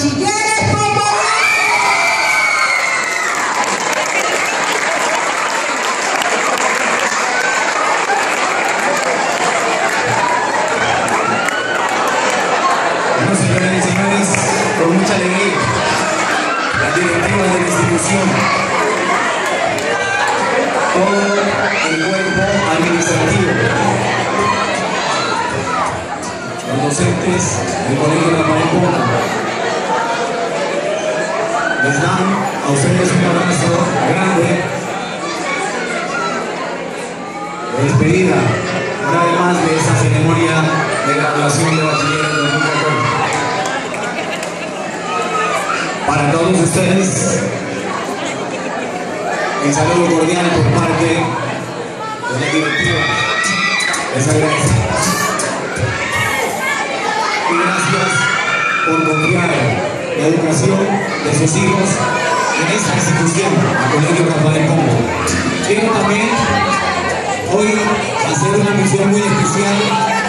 bachilleres como bueno, señoras y señores, con mucha alegría, la directiva de la institución, todo el cuerpo administrativo, los docentes del Colegio Rafael Pombo, les dan a ustedes un abrazo grande de despedida, una vez más de esta ceremonia de graduación de bachiller 2014. Para todos ustedes, el saludo cordial por parte de la directiva. Les agradezco. Y gracias por confiar la educación de sus hijos en esta institución, el Colegio Rafael Pombo. Quiero también hoy hacer una mención muy especial